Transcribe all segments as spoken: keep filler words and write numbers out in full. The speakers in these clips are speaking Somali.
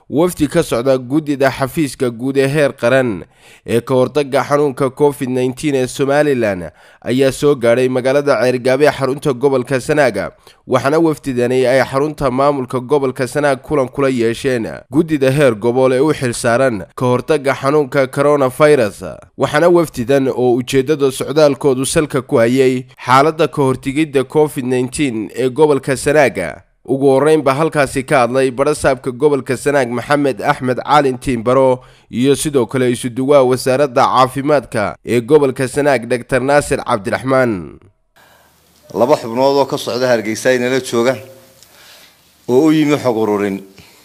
wafdi ka socda guddida xafiiska guud ee heer qaran ee ka hortagga xanuunka covid nineteen ee Somaliland ayaa soo gaaray magaalada Ceergaabe ee xarunta gobolka Sanaag waxaana wafdidani ay xarunta maamulka gobolka Sanaag kulan kula yeesheen guddida heer gobol ee u xilsaaran ka hortagga xanuunka coronavirus waxaana wafdidan oo ujeedada socdaalkoodu salka ku hayay xaaladda ka hortagidda covid nineteen ee gobolka Sanaag ugu horeyn ba halkaasi ka hadlay barasaabka gobolka Sanaag Maxamed Axmed Caalin Tiimbaro iyo sidoo kale isu duwaa wasaaradda caafimaadka ee gobolka Sanaag Doctor Naasir Cabdiraxmaan laba xubnood oo ka socda Hargeysa inala jooga oo u yimi xog ururin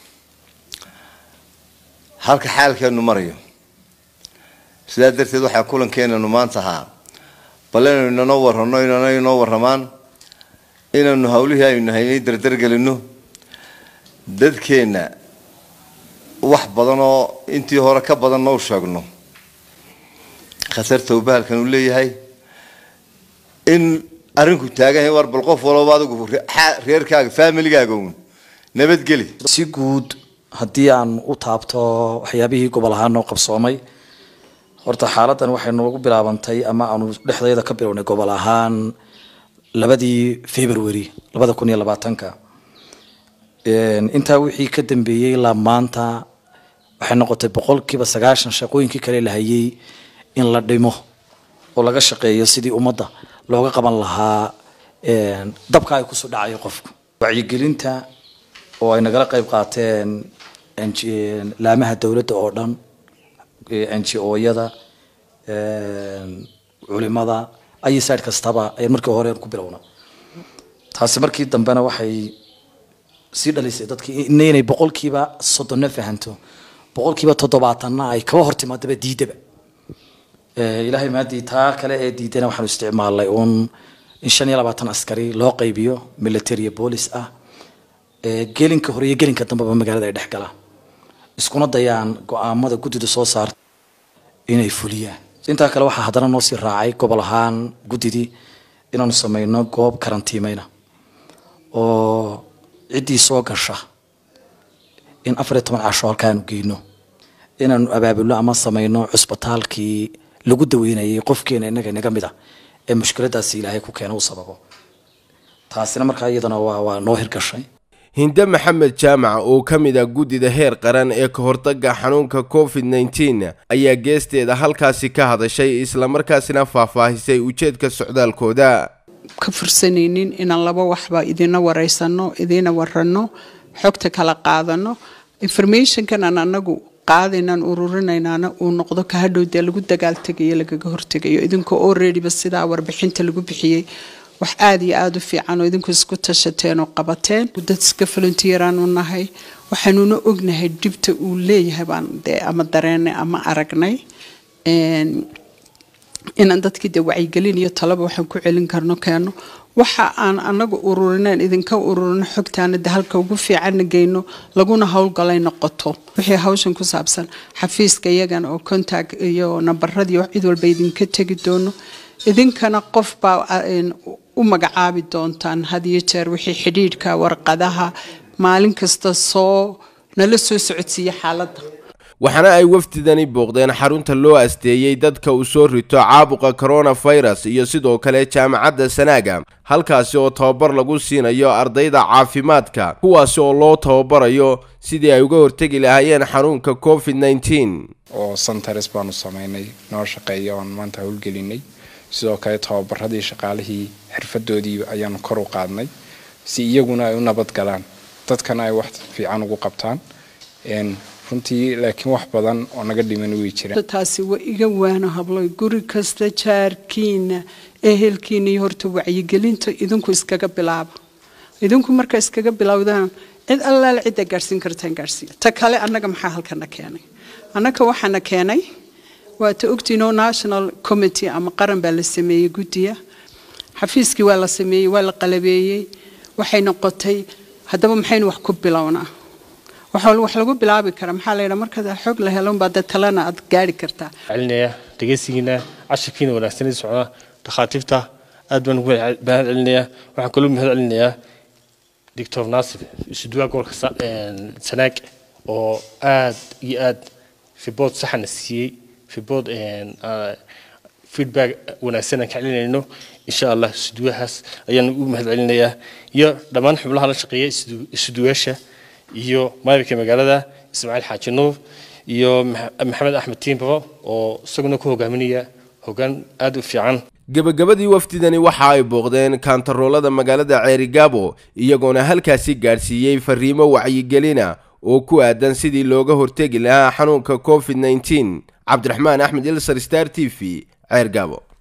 halka xaalkeenu marayo sidaa darteed waxa kulankeenu maanta ahaa balan inoo warrano inoo warramaan inaynu hawlihii aynu haynay dardar gelino dadkeena wax badan oo intii hore ka badan noo sheegno khasarta uu bahalkan u leeyahay in arinku taagan yahay war bal qof walba adigu reerkaaga family-gaaga uu nabad geli si guud hadii aan u taabto waxyaabihii gobol ahaan noo qabsoomay horta xaaladan waxay noogu bilaabantay ama aanu dhexdeeda ka bilownay gobol ahaan labadii February labada kun iyo labaatanka een inta wixii ka dambeeyay la maanta waxay noqotay boqolkiiba sagaashan shaqooyinkii kale la hayay in la dhimo oo laga shaqeeyo sidii ummadda looga qaban lahaa een dabka ay ku soo dhacayo qofku wacyigelinta oo ay nagala qayb qaateen laamaha dawladda oo dhan N G O-yada een culimada ay saad kastaba ay markii hore ku bilowna taasi markii dambena waxay si dhalisay dadkii inay boqolkiiba soddon fahanto boqolkiiba toddobaatan ay ka hortimaadaba diidaba ee ilaahay maadii taa kale ee diidana waxaan isticmaalay on in shan iyo labaatan askari loo qaybiyo military police ah ee gelinka hore iyo gelinka dambaba magaalada ay dhex galaan iskuna dayaan go'aamada guddida soo saartay inay fuliyaan inta kale waxa hadana noo si raacay gobol ahaan guddidii inaanu sameeyno goob karantiimayna oo cidii soo gasha in afar iyo toban casho halkaan u geeyno inaanu abaabulo ama sameeyno cusbitaalkii lagu daweynayay qofkeena inaga inaga mid ah ee mushkiladaas Ilaahay ku keenay sababo taasina markaa iyadana waa waa noo hirgashay Hinda Maxamed Jaamac oo kamid ah guddida heer qaran ee ka hortagga xanuunka covid nineteen ayaa geesteeda halkaasi ka hadashay isla markaasina faahfaahisay ujeedka socdaalkooda ka fursanaynin inaan laba waxba idina wareysano idina warrano xogta kala qaadano information kan anagu qaadinaan ururinaynaana uu noqdo ka hadhowda lagu dagaal tagayo lagaga hortagayo idinka already ba sida warbixinta lagu bixiyay wax aad iyo aad u fiican oo idinku isku tashateen oo qabateen dad iska volunteeraan u nahay waxaanu ognahay dibta uu leeyahay baan ama dareenay ama aragnay een in dadkii de wacyigelin iyo talaba waxaan ku celin karno keeno waxa aan anagu ururinaan idinka ururin xogtaana halka ugu fiican geeyno laguna hawlgalay noqoto wixii hawshan ku saabsan xafiiska iyagan oo contact iyo nambaradii cid walba idinka tagi doono idinkana qof baa u magacaabi doontaan hadiyo jeer wixii xidhiidhka warqadaha maalin kasta soo nala soo socodsiiya xaaladda waxaana ay wafdidani booqdeen xarunta loo asteeyay dadka uu soo rito caabuqa coronavirus iyo sidoo kale jaamacadda Sanaag halkaasi oo tababar lagu siinayo ardayda caafimaadka kuwaas oo loo tababarayo sidii ay uga hortagi lahaayeen xanuunka covid nineteen oo centers baanu sameynay noo shaqeeyo oo maanta hawlgelinay sidoo kale tababaradii shaqaalihii xirfadoodii ayaan kor u qaadnay si iyaguna ay u nabad galaan dadkana ay wax fiican ugu qabtaan een runtii laakiin wax badan oo naga dhiman way jiraan taasi waa iga waana hablo guri kasta jaarkiina ehelkiina iyo horta wacyigelinta idinku iskaga bilaaba idinku marka iskaga bilowdaan cid allaal cid gaarsiin kartaan gaarsiin ta kale anaga maxaa halkana keenay anaga waxana keenay waa ta ogtiino national committee ama qaran baa la sameeyay guddiga xafiiskii waa la sameeyay waa la qalabeeyay waxay noqotay hadaba maxaynu wax ku bilownaa waxa wax lagu bilaabi kara maxaa leeyahay marka xog la helo baad talana aad gaari kartaa celinaya dhageysigiina cashirkiina wanaagsan ee socda dhaqaatiirta aad baan ugu baahan celinaya waxaan kaloo mahad celinayaa Doctor Naasir isu duwa gobolka Sanaag oo aad iyo aad report saxna siiyay report een feedback wanaagsan aan ka celinayno insha Allah isduwahaas ayaan u mahadcelinayaa iyo dhammaan xubnaha la shaqeeyay isduwasha iyo maamulka magaalada Ismaaciil Xaaji Nuur iyo Maxamed Axmed Tiimbo oo isaguna ku hogaaminaya hoggaan aad u fiican. gabagabadii wafdidani waxa ay booqdeen kaantaroolada magaalada Ceerigaabo iyagoona halkaasi gaarsiiyay fariimo wacyigelina oo ku aadan sidii looga hortagi lahaa xanuunka covid nineteen. Cabdiraxmaan Axmed Ilsar, Star T V, Ceerigaabo.